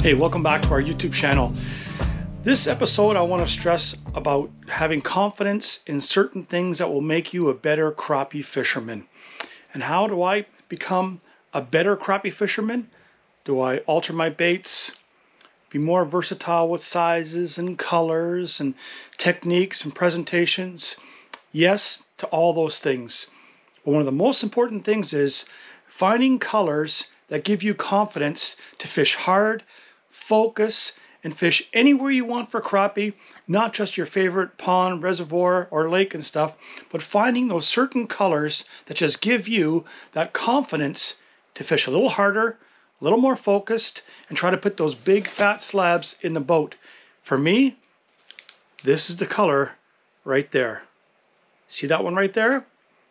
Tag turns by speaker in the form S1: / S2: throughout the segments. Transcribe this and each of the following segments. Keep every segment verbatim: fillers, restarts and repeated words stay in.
S1: Hey, welcome back to our YouTube channel. This episode, I want to stress about having confidence in certain things that will make you a better crappie fisherman. And how do I become a better crappie fisherman? Do I alter my baits, be more versatile with sizes and colors and techniques and presentations? Yes, to all those things. But one of the most important things is finding colors that give you confidence to fish hard, focus, and fish anywhere you want for crappie, not just your favorite pond, reservoir, or lake and stuff, but finding those certain colors that just give you that confidence to fish a little harder, a little more focused, and try to put those big fat slabs in the boat. For me, this is the color right there. See that one right there?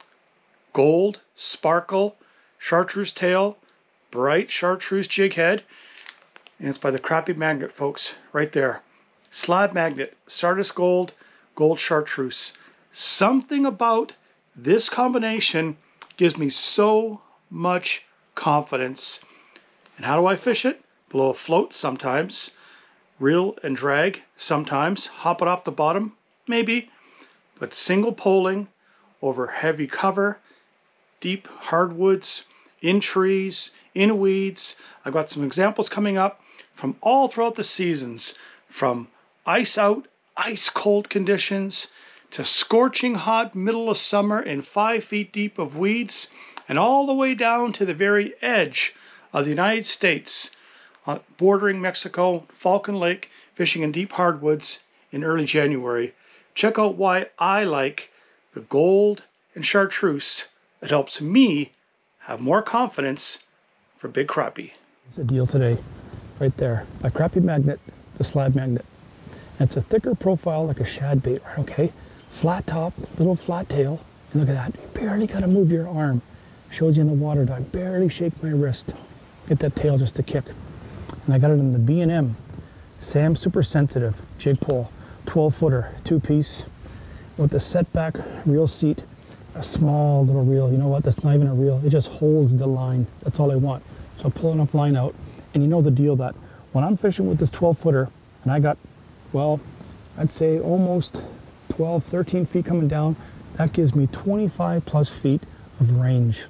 S1: Gold, sparkle, chartreuse tail, bright chartreuse jig head. And it's by the Crappie Magnet, folks, right there. Slab magnet, Sardis gold, gold chartreuse. Something about this combination gives me so much confidence. And how do I fish it? Below a float sometimes. Reel and drag sometimes. Hop it off the bottom, maybe. But single poling over heavy cover, deep hardwoods, in trees, in weeds. I've got some examples coming up from all throughout the seasons, from ice out, ice cold conditions, to scorching hot middle of summer in five feet deep of weeds, and all the way down to the very edge of the United States, uh, bordering Mexico, Falcon Lake, fishing in deep hardwoods in early January. Check out why I like the gold and chartreuse that helps me have more confidence for big crappie.
S2: It's a deal today, right there, by Crappie Magnet, the Slab Magnet. And it's a thicker profile like a shad bait, right, okay? Flat top, little flat tail, and look at that, you barely gotta move your arm. Showed you in the water, I barely shake my wrist. Get that tail just to kick. And I got it in the B and M, Sam Super Sensitive jig pole, twelve footer, two piece, with the setback reel seat, a small little reel. You know what, that's not even a reel, it just holds the line, that's all I want. So I pull enough line out, and you know the deal that when I'm fishing with this twelve footer, and I got, well, I'd say almost twelve, thirteen feet coming down, that gives me twenty-five plus feet of range.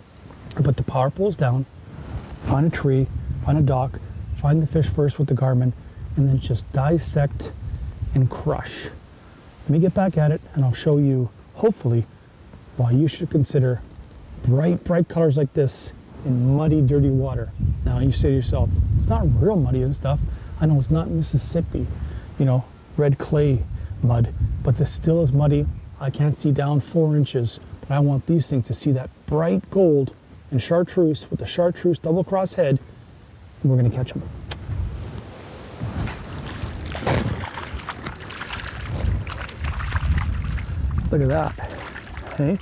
S2: I put the power poles down, find a tree, find a dock, find the fish first with the Garmin, and then just dissect and crush. Let me get back at it, and I'll show you, hopefully, why you should consider bright, bright colors like this in muddy, dirty water. Now you say to yourself, it's not real muddy and stuff. I know it's not Mississippi, you know, red clay mud, but this still is muddy. I can't see down four inches, but I want these things to see that bright gold and chartreuse with the chartreuse double cross head, and we're gonna catch them. Look at that, hey?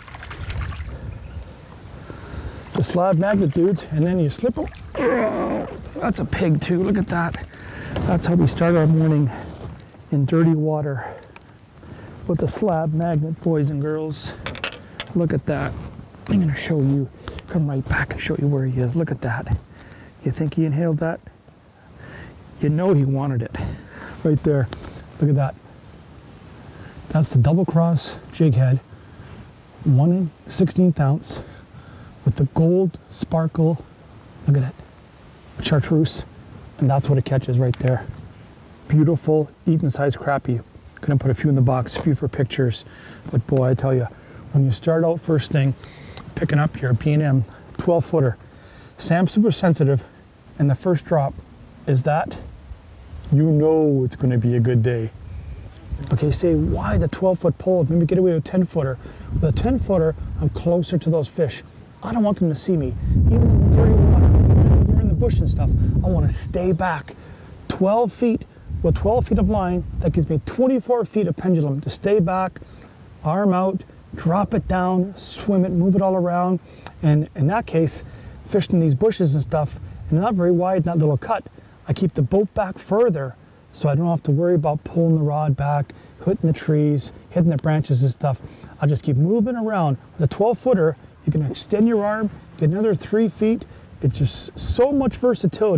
S2: The Slab Magnet, dudes, and then you slip them. That's a pig too, look at that. That's how we start our morning in dirty water with the Slab Magnet, boys and girls. Look at that. I'm gonna show you, come right back and show you where he is. Look at that. You think he inhaled that? You know he wanted it. Right there, look at that. That's the double cross jig head, one sixteenth ounce. With the gold sparkle, look at it, chartreuse, and that's what it catches right there. Beautiful, eaten size crappie. Gonna put a few in the box, a few for pictures, but boy, I tell you, when you start out first thing, picking up your B and M twelve footer, Sam Super Sensitive, and the first drop is that, you know it's gonna be a good day. Okay, say why the twelve foot pole? Maybe get away with a ten footer. With a ten footer, I'm closer to those fish. I don't want them to see me. Even in the dirty water, over in the bush and stuff, I want to stay back. twelve feet with twelve feet of line, that gives me twenty-four feet of pendulum to stay back, arm out, drop it down, swim it, move it all around. And in that case, fishing in these bushes and stuff, and they're not very wide, not little cut, I keep the boat back further so I don't have to worry about pulling the rod back, hitting the trees, hitting the branches and stuff. I'll just keep moving around. With a twelve footer, you can extend your arm, get another three feet. It's just so much versatility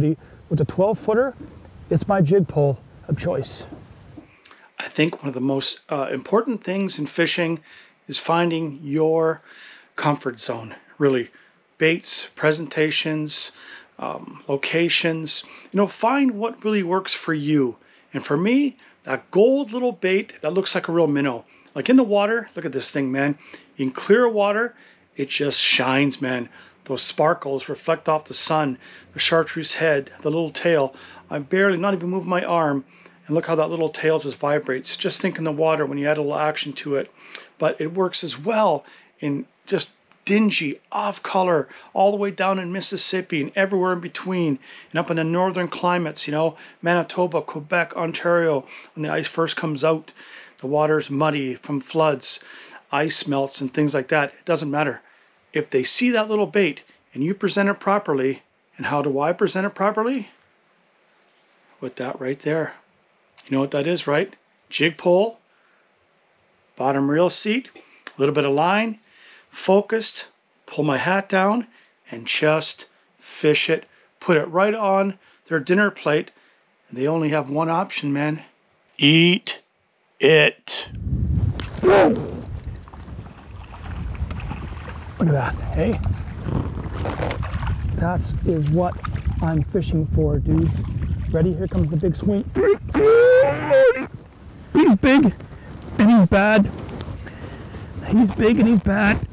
S2: with a twelve footer, it's my jig pole of choice.
S1: I think one of the most uh, important things in fishing is finding your comfort zone, really. Baits, presentations, um, locations, you know, find what really works for you. And for me, that gold little bait that looks like a real minnow. Like in the water, look at this thing, man. In clear water, it just shines, man. Those sparkles reflect off the sun, the chartreuse head, the little tail. I barely, not even move my arm. And look how that little tail just vibrates. Just think in the water when you add a little action to it. But it works as well in just dingy, off color, all the way down in Mississippi and everywhere in between. And up in the northern climates, you know, Manitoba, Quebec, Ontario, when the ice first comes out, the water's muddy from floods, ice melts and things like that. It doesn't matter. If they see that little bait and you present it properly, and how do I present it properly? With that right there. You know what that is, right? Jig pole, bottom reel seat, a little bit of line, focused, pull my hat down, and just fish it. Put it right on their dinner plate. And they only have one option, man. Eat it.
S2: Look at that, hey? That is what I'm fishing for, dudes. Ready? Here comes the big swing. He's big and he's bad. He's big and he's bad.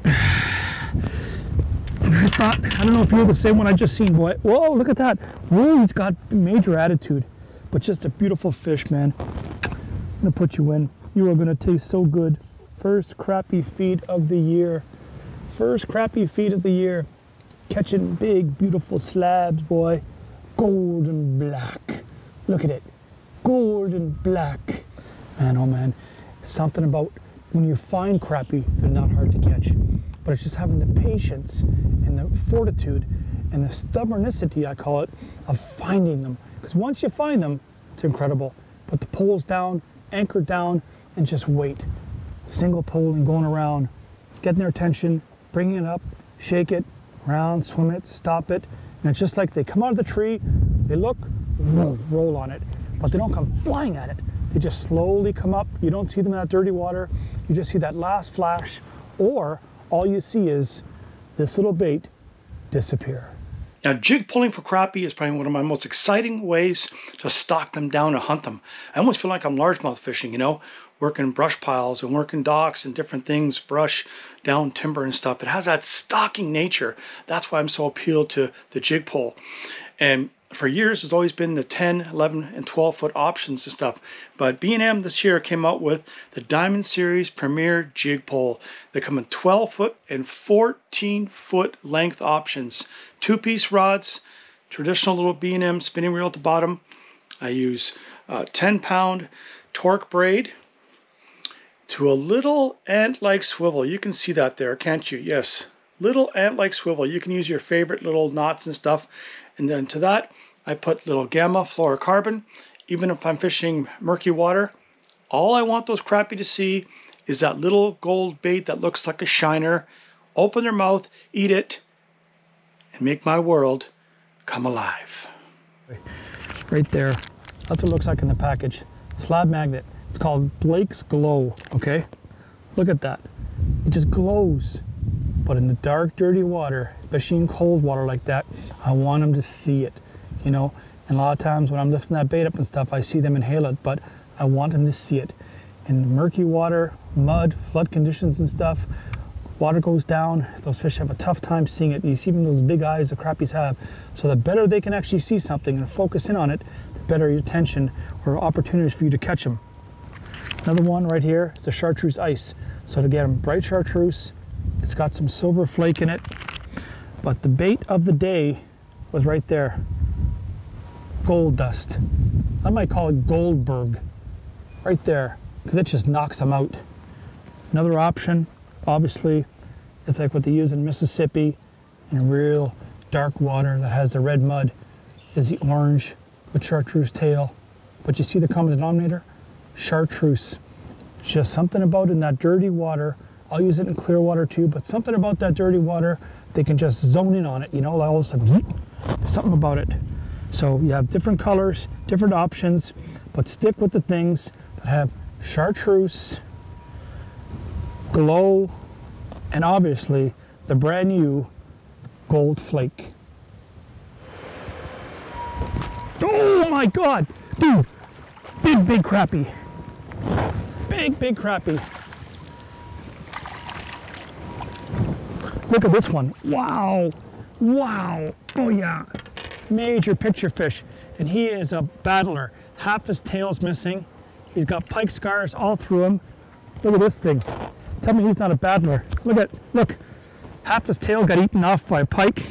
S2: And I thought, I don't know if you're the same one I just seen, boy. Whoa, look at that. Whoa, he's got major attitude, but just a beautiful fish, man. I'm gonna put you in. You are gonna taste so good. First crappie feed of the year. First crappie feed of the year. Catching big, beautiful slabs, boy. Gold and black. Look at it. Gold and black. Man, oh man. Something about when you find crappie, they're not hard to catch. But it's just having the patience and the fortitude and the stubbornicity, I call it, of finding them. Because once you find them, it's incredible. Put the poles down, anchor down, and just wait. Single pole and going around, getting their attention, bringing it up, shake it, round, swim it, stop it. And it's just like they come out of the tree, they look, roll, roll on it. But they don't come flying at it. They just slowly come up. You don't see them in that dirty water. You just see that last flash, or all you see is this little bait disappear.
S1: Now, jig pulling for crappie is probably one of my most exciting ways to stalk them down and hunt them. I almost feel like I'm largemouth fishing, you know, working brush piles and working docks and different things, brush, down timber and stuff. It has that stalking nature. That's why I'm so appealed to the jig pole. And for years, it's always been the ten, eleven, and twelve foot options and stuff. But B and M this year came out with the Diamond Series Premier Jig Pole. They come in twelve foot and fourteen foot length options. Two-piece rods, traditional little B and M spinning reel at the bottom. I use uh, ten pound torque braid to a little ant-like swivel. You can see that there, can't you? Yes, little ant-like swivel. You can use your favorite little knots and stuff. And then to that, I put little gamma fluorocarbon. Even if I'm fishing murky water, all I want those crappie to see is that little gold bait that looks like a shiner. Open their mouth, eat it, and make my world come alive.
S2: Right there, that's what it looks like in the package. Slab magnet. It's called Blake's Glow, okay? Look at that. It just glows. But in the dark, dirty water, especially in cold water like that, I want them to see it, you know? And a lot of times when I'm lifting that bait up and stuff, I see them inhale it, but I want them to see it. In murky water, mud, flood conditions and stuff, water goes down, those fish have a tough time seeing it. You see even those big eyes the crappies have. So the better they can actually see something and focus in on it, the better your attention or opportunities for you to catch them. Another one right here is the chartreuse ice. So to get them bright chartreuse, it's got some silver flake in it, but the bait of the day was right there. Gold dust. I might call it Goldberg. Right there, because it just knocks them out. Another option, obviously, it's like what they use in Mississippi in real dark water that has the red mud, is the orange with chartreuse tail. But you see the common denominator? Chartreuse. It's just something about in that dirty water. I'll use it in clear water too, but something about that dirty water, they can just zone in on it, you know, all of a sudden, there's something about it. So you have different colors, different options, but stick with the things that have chartreuse, glow, and obviously the brand new gold flake. Oh my God, dude, big, big crappie. Big, big crappie. Look at this one. Wow, wow, oh yeah. Major picture fish, and he is a battler. Half his tail's missing. He's got pike scars all through him. Look at this thing. Tell me he's not a battler. Look at, look, half his tail got eaten off by a pike,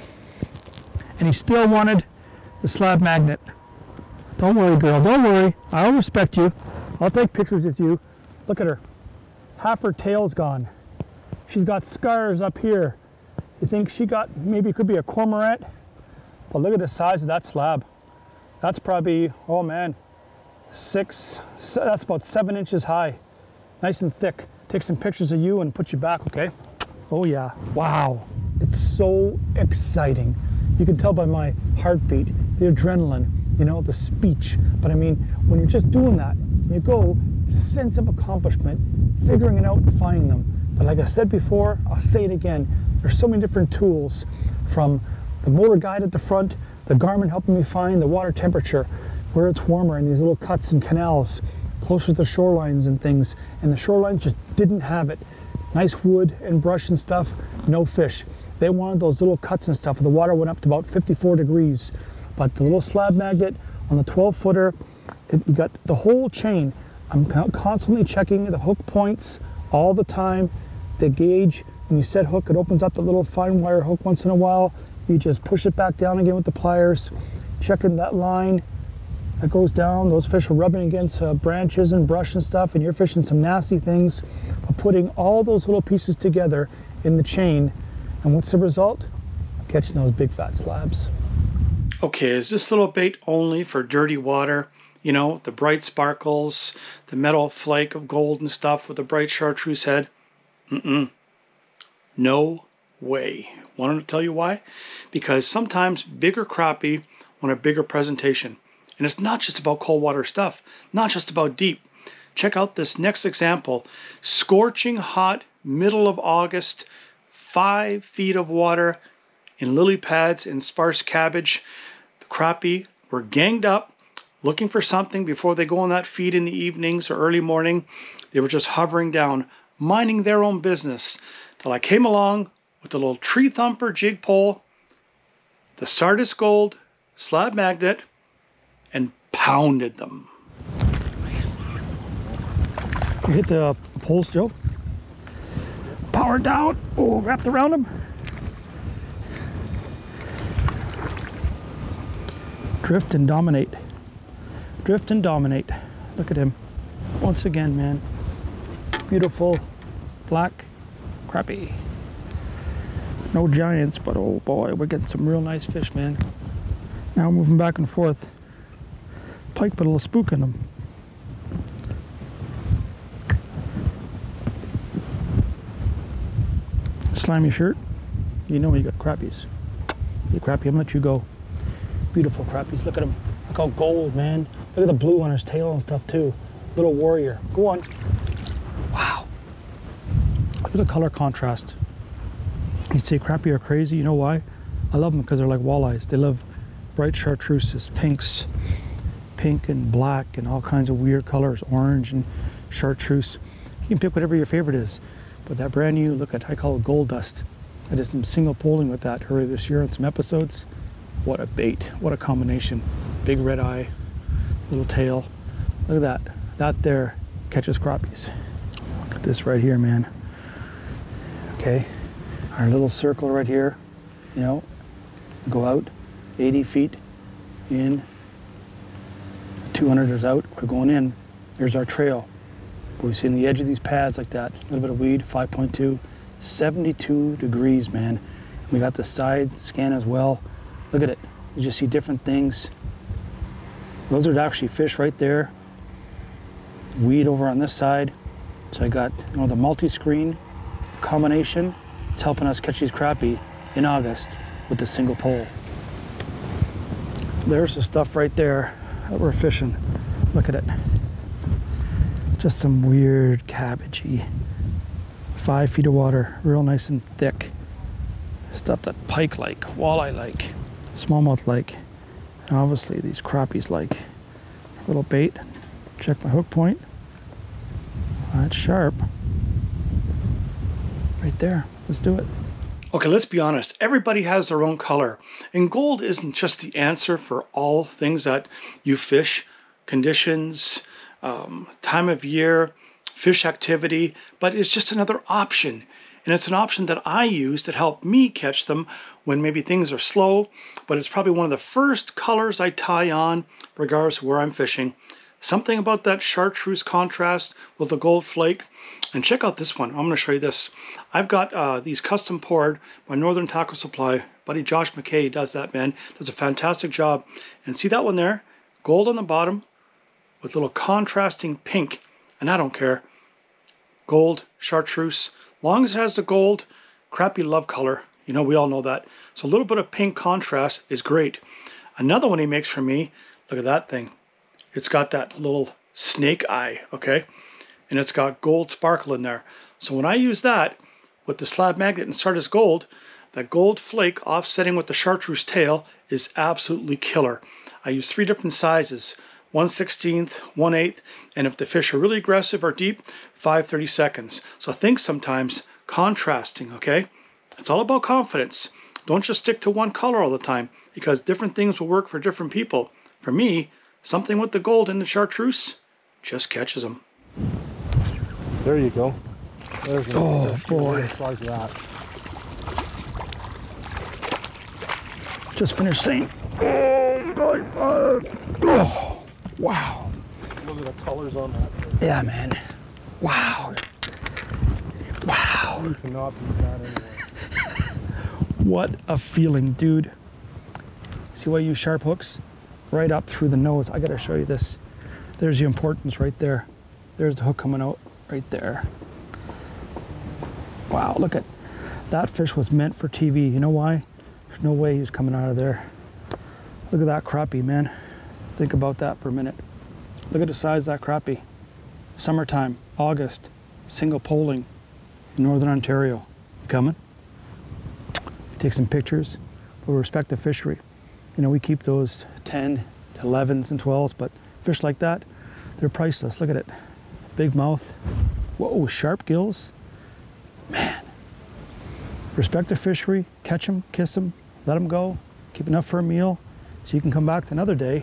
S2: and he still wanted the slab magnet. Don't worry, girl, don't worry. I'll respect you. I'll take pictures with you. Look at her. Half her tail's gone. She's got scars up here. You think she got, maybe it could be a cormorant? But look at the size of that slab. That's probably, oh man, six, that's about seven inches high. Nice and thick. Take some pictures of you and put you back, okay? Oh yeah, wow. It's so exciting. You can tell by my heartbeat, the adrenaline, you know, the speech. But I mean, when you're just doing that, you go, it's a sense of accomplishment, figuring it out and finding them. But like I said before, I'll say it again, there's so many different tools, from the motor guide at the front, the Garmin helping me find the water temperature, where it's warmer in these little cuts and canals, closer to the shorelines and things, and the shorelines just didn't have it. Nice wood and brush and stuff, no fish. They wanted those little cuts and stuff, and the water went up to about fifty-four degrees. But the little slab magnet on the twelve footer, it, you got the whole chain. I'm constantly checking the hook points all the time. The gauge, when you set hook, it opens up the little fine wire hook once in a while. You just push it back down again with the pliers, checking that line that goes down. Those fish are rubbing against uh, branches and brush and stuff, and you're fishing some nasty things. But putting all those little pieces together in the chain, and what's the result? Catching those big fat slabs.
S1: Okay, is this little bait only for dirty water? You know, the bright sparkles, the metal flake of gold and stuff with the bright chartreuse head? Mm-mm. No way. Want to tell you why? Because sometimes bigger crappie want a bigger presentation. And it's not just about cold water stuff, not just about deep. Check out this next example. Scorching hot, middle of August, five feet of water in lily pads and sparse cabbage. The crappie were ganged up, looking for something before they go on that feed in the evenings or early morning. They were just hovering down, minding their own business, till I came along with the little tree thumper jig pole, the Sardis Gold slab magnet, and pounded them.
S2: You hit the poles, Joe. Power down. Oh, wrapped around him. Drift and dominate. Drift and dominate. Look at him. Once again, man. Beautiful black crappie. No giants, but oh boy, we're getting some real nice fish, man. Now we're moving back and forth. Pike put a little spook in them. Slimy shirt. You know you got crappies. You crappie, I'm gonna let you go. Beautiful crappies. Look at them. Look how gold, man. Look at the blue on his tail and stuff too. Little warrior. Go on. Wow. Look at the color contrast. You'd say crappie are crazy. You know why? I love them because they're like walleyes. They love bright chartreuses, pinks, pink and black and all kinds of weird colors, orange and chartreuse. You can pick whatever your favorite is. But that brand new, look at, I call it gold dust. I did some single poling with that earlier this year on some episodes. What a bait, what a combination. Big red eye, little tail. Look at that, that there catches crappies. Look at this right here, man. Okay, our little circle right here, you know, go out eighty feet in, two hundred is out, we're going in. There's our trail. We see on the edge of these pads like that, a little bit of weed, five point two, seventy-two degrees, man. We got the side scan as well. Look at it, you just see different things. Those are actually fish right there. Weed over on this side. So I got, you know, the multi-screen combination. It's helping us catch these crappie in August with the single pole. There's the stuff right there that we're fishing. Look at it. Just some weird cabbagey. Five feet of water, real nice and thick. Stuff that pike like, walleye like, smallmouth like, and obviously these crappies like. Little bait. Check my hook point. That's sharp. Right there. Let's do it.
S1: Okay, let's be honest. Everybody has their own color. And gold isn't just the answer for all things that you fish, conditions, um, time of year, fish activity, but it's just another option. And it's an option that I use to help me catch them when maybe things are slow, but it's probably one of the first colors I tie on regardless of where I'm fishing. Something about that chartreuse contrast with the gold flake. And check out this one. I'm going to show you this. I've got uh, these custom poured by Northern Tackle Supply. Buddy Josh McKay does that, man. Does a fantastic job. And see that one there? Gold on the bottom with a little contrasting pink. And I don't care. Gold, chartreuse. Long as it has the gold, crappie love color. You know, we all know that. So a little bit of pink contrast is great. Another one he makes for me, look at that thing. It's got that little snake eye, okay? And it's got gold sparkle in there. So when I use that with the slab magnet and Sardis Gold, that gold flake offsetting with the chartreuse tail is absolutely killer. I use three different sizes, one sixteenth, one eighth, and if the fish are really aggressive or deep, five thirty-seconds. So think sometimes contrasting, okay? It's all about confidence. Don't just stick to one color all the time because different things will work for different people. For me, something with the gold and the chartreuse just catches them.
S3: There you go. There's a,
S2: Oh
S3: there's
S2: boy.
S3: like that.
S2: Just finished saying, oh God, uh, oh, wow.
S3: Look at the colors on that.
S2: Yeah, man. Wow. Wow.
S3: You cannot beat that anyway.
S2: What a feeling, dude. See why I use sharp hooks? Right up through the nose. I gotta show you this. There's the importance right there. There's the hook coming out right there. Wow, look at that fish was meant for T V. You know why? There's no way he was coming out of there. Look at that crappie, man. Think about that for a minute. Look at the size of that crappie. Summertime, August, single poling in Northern Ontario. You coming? Take some pictures. We'll respect the fishery. You know, we keep those ten to elevens and twelves, but fish like that, they're priceless. Look at it. Big mouth. Whoa, sharp gills. Man. Respect the fishery. Catch them, kiss them, let them go. Keep enough for a meal so you can come back another day.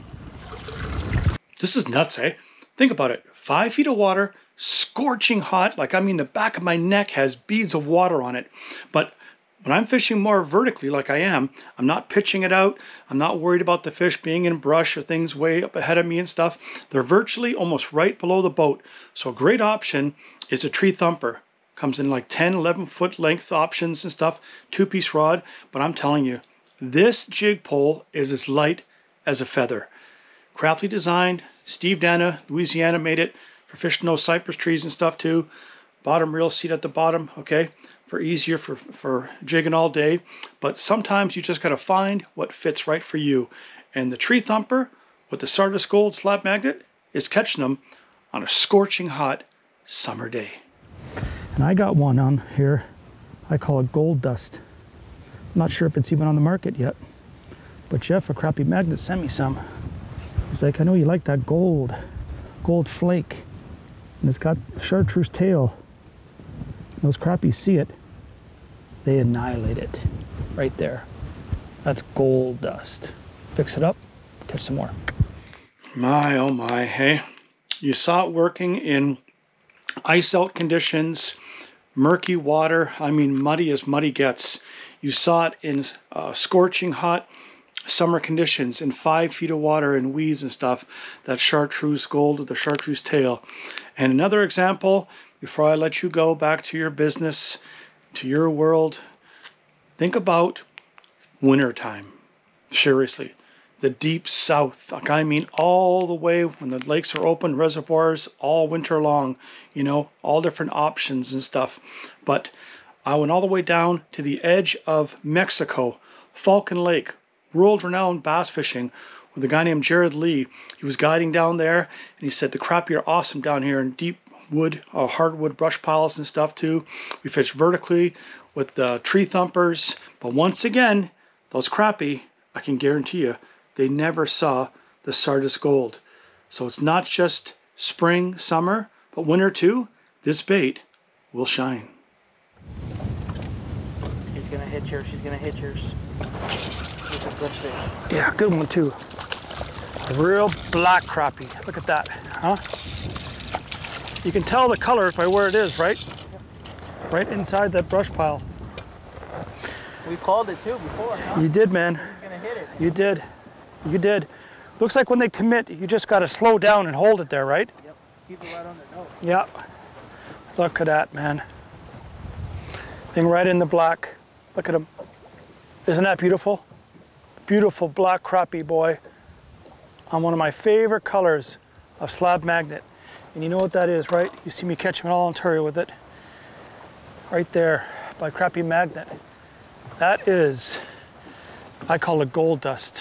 S1: This is nuts, eh? Think about it. Five feet of water, scorching hot. Like, I mean, the back of my neck has beads of water on it. But when I'm fishing more vertically like I am, I'm not pitching it out. I'm not worried about the fish being in brush or things way up ahead of me and stuff. They're virtually almost right below the boat. So a great option is a tree thumper. Comes in like ten, eleven foot length options and stuff. Two-piece rod. But I'm telling you, this jig pole is as light as a feather. Craftily designed. Steve Dana, Louisiana, made it for fishing those cypress trees and stuff too. Bottom reel seat at the bottom, okay? For easier for, for jigging all day. But sometimes you just got to find what fits right for you. And the tree thumper with the Sardis Gold slab magnet is catching them on a scorching hot summer day.
S2: And I got one on here. I call it Gold Dust. I'm not sure if it's even on the market yet. But Jeff, a crappie magnet, sent me some. He's like, I know you like that gold, gold flake. And it's got chartreuse tail. Those crappies see it, they annihilate it right there. That's gold dust. Fix it up, catch some more.
S1: My, oh my, hey. You saw it working in ice out conditions, murky water, I mean muddy as muddy gets. You saw it in uh, scorching hot summer conditions in five feet of water and weeds and stuff. That chartreuse gold with the chartreuse tail. And another example, before I let you go back to your business, to your world, think about wintertime. Seriously. The deep south. Like, I mean all the way when the lakes are open, reservoirs, all winter long. You know, all different options and stuff. But I went all the way down to the edge of Mexico, Falcon Lake, world-renowned bass fishing, with a guy named Jared Lee. He was guiding down there, and he said the crappie are awesome down here in deep wood, uh, hardwood brush piles and stuff too. We fished vertically with the tree thumpers, but once again, those crappie, I can guarantee you, they never saw the Sardis Gold. So it's not just spring, summer, but winter too. This bait will shine.
S4: She's gonna hit yours. She's gonna hit yours. It's a good fish.
S2: Yeah, good one too. A real black crappie. Look at that, huh? You can tell the color by where it is, right? Right inside that brush pile.
S4: We called it too before, huh?
S2: You did, man.
S4: She's gonna hit it.
S2: You did. You did. Looks like when they commit, you just got to slow down and hold it there, right?
S4: Yep. Keep it right on their nose.
S2: Yep. Look at that, man. Thing right in the black. Look at him. Isn't that beautiful? Beautiful black crappie, boy. On one of my favorite colors of slab magnet. And you know what that is, right? You see me catch them in all Ontario with it. Right there by Crappie Magnet. That is, I call it gold dust.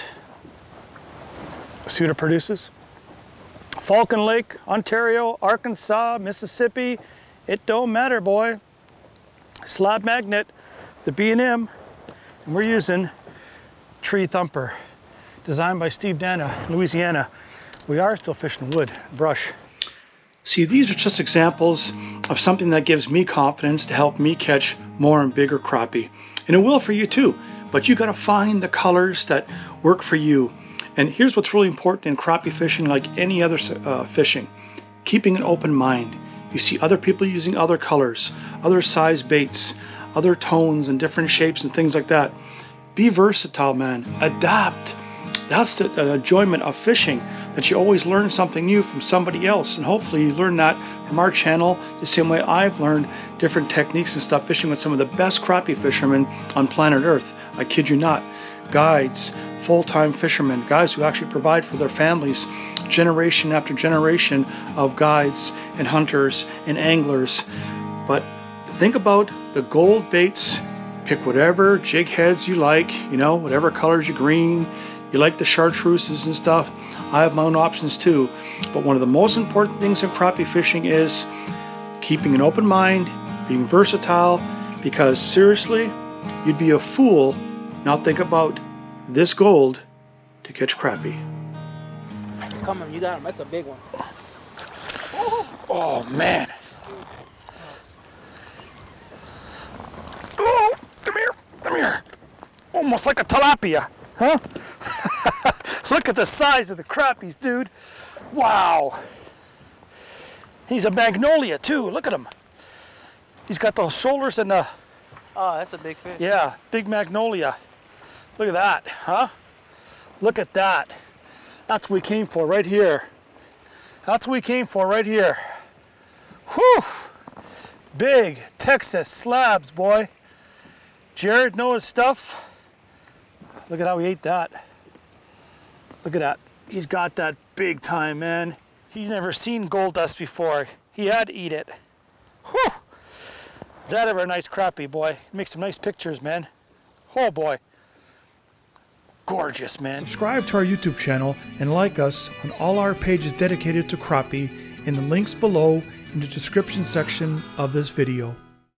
S2: See what it produces? Falcon Lake, Ontario, Arkansas, Mississippi, it don't matter, boy. Slab Magnet, the B and M, and we're using Tree Thumper, designed by Steve Dana, Louisiana. We are still fishing wood, brush.
S1: See, these are just examples of something that gives me confidence to help me catch more and bigger crappie. And it will for you too, but you gotta find the colors that work for you. And here's what's really important in crappie fishing, like any other uh, fishing, keeping an open mind. You see other people using other colors, other size baits, other tones and different shapes and things like that. Be versatile, man. Adapt. That's the, the enjoyment of fishing, that you always learn something new from somebody else. And hopefully you learn that from our channel the same way I've learned different techniques and stuff fishing with some of the best crappie fishermen on planet Earth. I kid you not. Guides, full-time fishermen, guys who actually provide for their families, generation after generation of guides and hunters and anglers. But think about the gold baits. Pick whatever jig heads you like, you know, whatever colors you green. You like the chartreuses and stuff. I have my own options too. But one of the most important things in crappie fishing is keeping an open mind, being versatile, because seriously, you'd be a fool not think about this gold to catch crappie.
S4: It's coming. You got him. That's a big one.
S2: Oh, man. Oh, come here. Come here. Almost like a tilapia, huh? Look at the size of the crappies, dude. Wow. He's a magnolia, too. Look at him. He's got those shoulders and the...
S4: Oh, that's a big fish.
S2: Yeah, big magnolia. Look at that, huh? Look at that. That's what we came for right here. That's what we came for right here. Whew! Big Texas slabs, boy. Jared knows his stuff. Look at how he ate that. Look at that. He's got that big time, man. He's never seen gold dust before. He had to eat it. Whew! Is that ever a nice crappie, boy? Make some nice pictures, man. Oh, boy. Gorgeous, man.
S5: Subscribe to our YouTube channel and like us on all our pages dedicated to crappie in the links below in the description section of this video.